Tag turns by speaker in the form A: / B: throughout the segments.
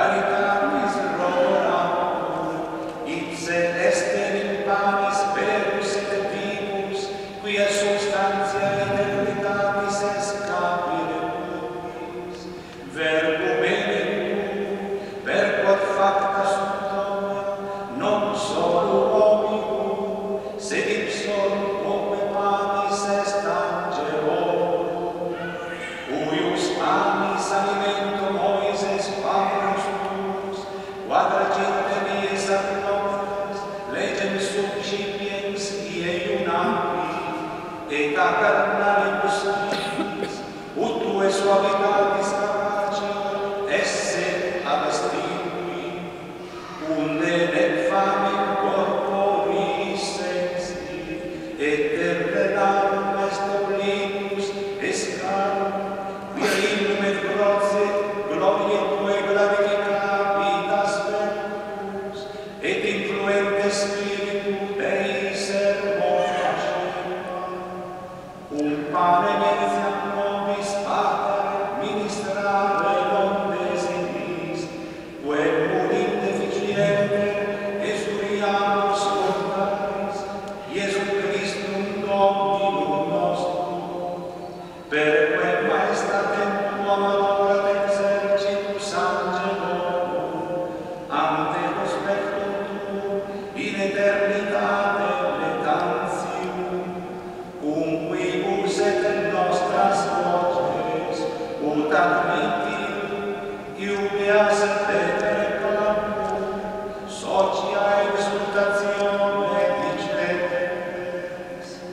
A: caritatis roboratur, ipse est in panis verus et vivus, quia substantia eternitatis escapire putis, verbum enim, per quod facta sunt omnia, non solo omicum, sed ipsum come panis est angelorum, cuius panis alimentum Moises Paulus tuus, quadragente dies ad noctes, legem subcipiens ie iunavi, et a carnalibus vivis, ut tue suavitatis capacio esse ad astinui, unde nec famem corporis sensi, et terrenarum est obligus escarum, virillum et grosse glorie tue glorificabitas verbus, et influente spiritu Dei sermo facema, pane etiam nobis pater ministrare non desinis, quem in deficiente esuriamus contaris, Iesum Christum Dominum nostrum, per quem maestatem tua malora exercitus angelorum, ante prospectum tuum in eternitate letantium, cum quibus et nostras voces, ut admittium, iubeas et reclamum, socia exultatione dicetes.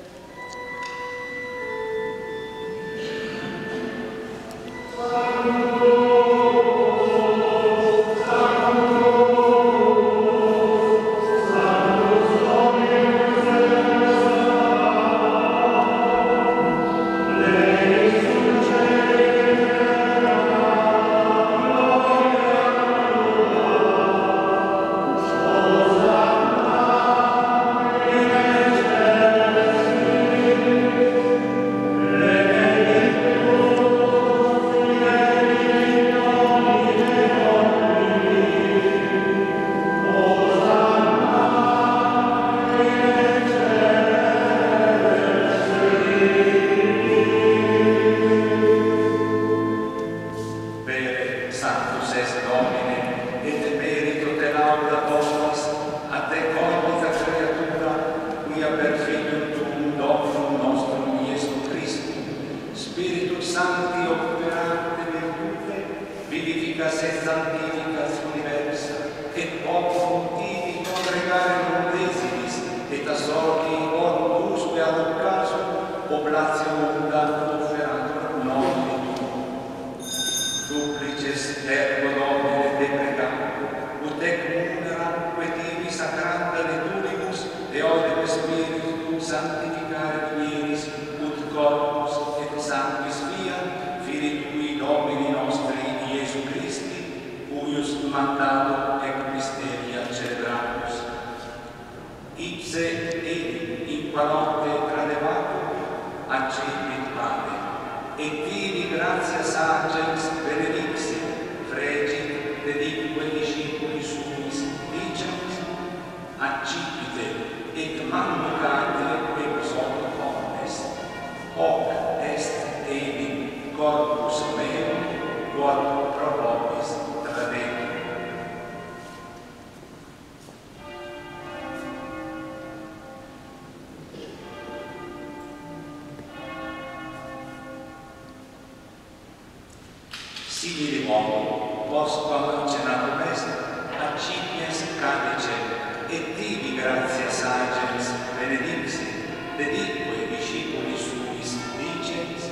A: Simile modo, postquam cenatum est, accipiens calice, et tibi gratias agens benedixit, dedique discipuli suis dicens,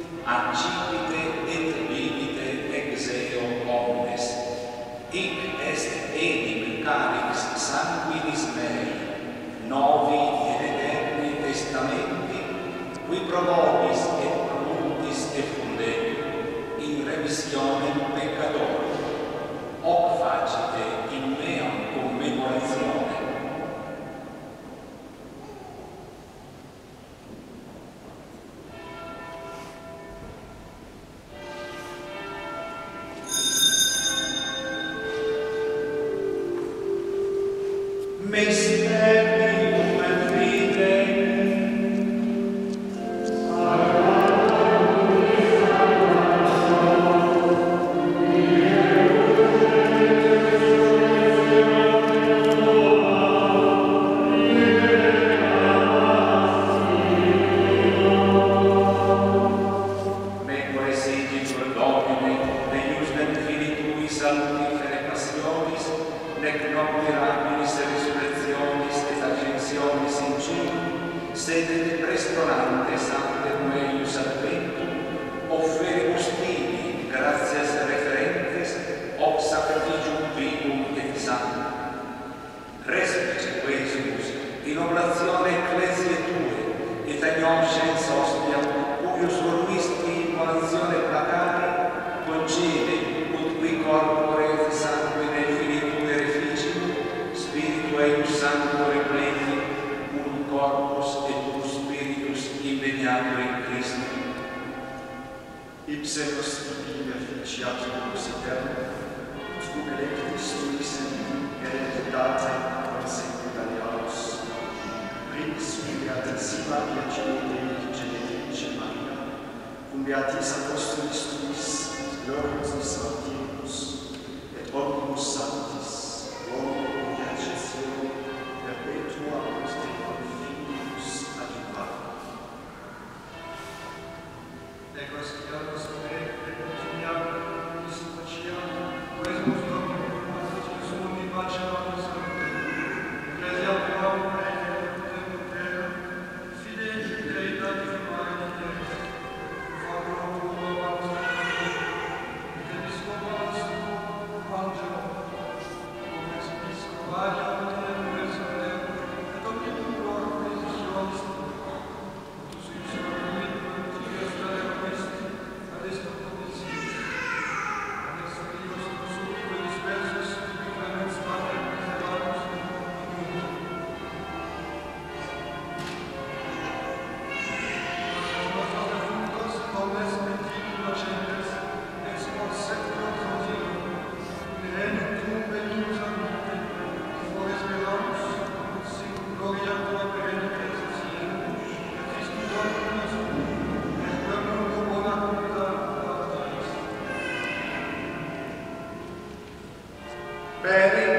A: accipite et vivite ex eo omnes. Hic est enim calix sanguinis mei, novi et eterni testamenti, qui pro vobis et pro multis effundere, in remissionem peccatorum, hoc facite in meam commemorationem. Mysterium Fidei. Memore sigitur Domini, eius benfinitui salutifere passionis, nec nobirabilis resurrectionis et ascensionis in cielo, sed et prestonantes ante eius adventum, offeribus tibi gratias referentes, ob sacrificium vivum et sanctum. Respice quesumus in oblatione ecclesiae tue, et agnoscens ostiam, cuius voluisti in colazione placare, concede, ut qui corpore et sanguine finitue reficit, spiritu eius sancto repleti, un corpus et un spiritus immediato in Christo.
B: Ipse nos divina ficiaturibus eterno, ut cum electis tuis in hereditate consequentaliatus, primis cum beatissima Virgine Dei Genetice Maria, cum beatis apostolis tuis, gloriosus martiribus, et omnibus sanctis, loco intercessione perpetua ut Deo Filius adjuvat.
C: Ecco scriviamo sapere che continuiamo di facciamo questo giorno che sono di pace la nostra ecclesia però fidei che dati umani fanno una pausa che discoprono angelo come si discovaglia nel verso e ogni loro decisione tu sei solo adesso così adesso io sono su quei dispersos di clemenza padre preservados los nostros defuntos nobles benditos inocentes ex por secolo continuo perenum tuum benignus amite for esperamos sin gloria tua perenne exerciem et Christum Dominus et pueblo bona comunità
A: Per